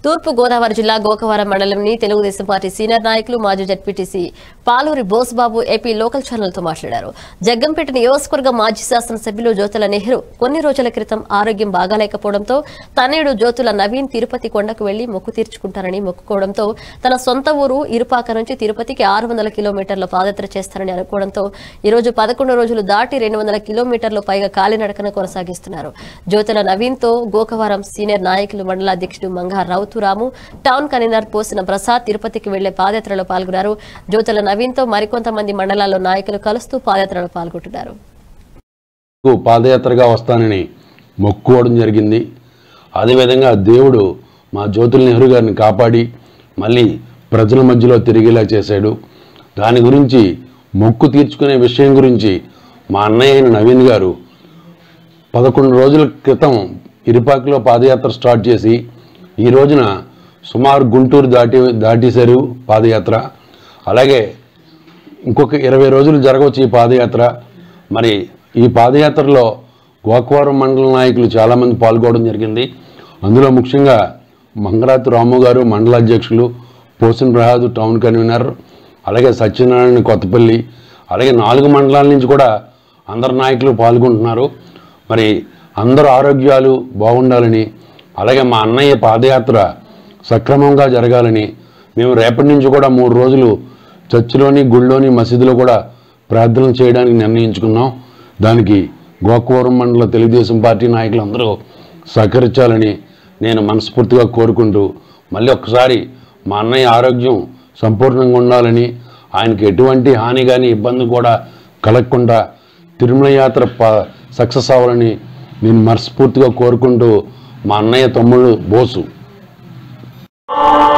తూర్పు గోదావరి జిల్లా గోకవరం మండలంని తెలుగుదేశం పార్టీ సీనియర్ నాయకులు మాజీ ZPTC Paluri Bosubabu AP local ఛానల్తో మాట్లాడారు. జగ్గంపేట నియోజకవర్గ మాజీ శాసనసభ్యులు జ్యోతుల నెహ్రూ కొన్ని రోజుల క్రితం ఆరోగ్యం బాగాలేకపోవడంతో తనయుడు జ్యోతుల నవీన్ తిరుపతి కొండకు వెళ్లి మొక్కు తీర్చుకుంటారని మొక్కుకోవడంతో తన సొంత ఊరు ఇరుపాక నుంచి తిరుపతికి 600 కిలోమీటర్ల పాదయాత్ర చేస్తారని అనుకోవడంతో ఈ రోజు 11 రోజులు దాటి 200 కిలోమీటర్లు పైగా కాలినడకన కొనసాగిస్తున్నారు. జ్యోతుల నవీన్ తో గోకవరం సీనియర్ నాయకులు మండలాధ్యక్షుడు మంగా రావుతురాము, టౌన్ కన్వీనర్ పోసిన ప్రసాద్ తిరుపతికి వెళ్లే పాదయాత్రలో పాల్గొన్నారు. జ్యోతుల నవీన్ తో మరికొంతమంది మండలాల్లో నాయకులు కలుస్తూ పాదయాత్రలో పాల్గొంటున్నారు. పాదయాత్రగా వస్తానని మొక్కుకోవడం జరిగింది. అదేవిధంగా దేవుడు మా జ్యోతుల నెహ్రూ గారిని కాపాడి మళ్ళీ ప్రజల మధ్యలో తిరిగేలా చేశాడు. దాని గురించి మొక్కు తీర్చుకునే విషయం గురించి మా అన్నయ్య అయిన నవీన్ గారు 11 రోజుల క్రితం ఇరుపాకలో పాదయాత్ర స్టార్ట్ చేసి ఈ రోజున సుమారు గుంటూరు దాటేశారు పాదయాత్ర. అలాగే ఇంకొక 20 రోజులు జరగవచ్చు ఈ పాదయాత్ర. మరి ఈ పాదయాత్రలో గోకవరం మండల నాయకులు చాలామంది పాల్గొనడం జరిగింది. అందులో ముఖ్యంగా మంగరాతు రాము గారు మండల అధ్యక్షులు, పోసిన ప్రసాద్ టౌన్ కన్వీనర్, అలాగే సత్యనారాయణ కొత్తపల్లి, అలాగే 4 మండలాల నుంచి కూడా అందరు నాయకులు పాల్గొంటున్నారు. మరి అందరూ ఆరోగ్యాలు బాగుండాలని, అలాగే మా అన్నయ్య పాదయాత్ర సక్రమంగా జరగాలని మేము రేపటి నుంచి కూడా 3 రోజులు చర్చిలోని, గుళ్ళోని, మసీదులో కూడా ప్రార్థనలు చేయడానికి నిర్ణయించుకున్నాం. దానికి గోకవరం మండల తెలుగుదేశం పార్టీ నాయకులందరూ సహకరించాలని నేను మనస్ఫూర్తిగా కోరుకుంటూ మళ్ళీ ఒక్కసారి మా అన్నయ్య ఆరోగ్యం సంపూర్ణంగా ఉండాలని, ఆయనకి ఎటువంటి హాని కానీ ఇబ్బంది కూడా కలగకుండా తిరుమల యాత్ర సక్సెస్ అవ్వాలని నేను మనస్ఫూర్తిగా కోరుకుంటూ మా అన్నయ్య తమ్ముడు బోసు